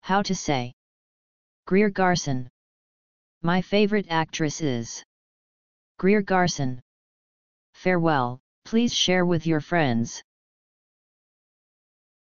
How to say. Greer Garson. My favorite actress is Greer Garson. Farewell, please share with your friends.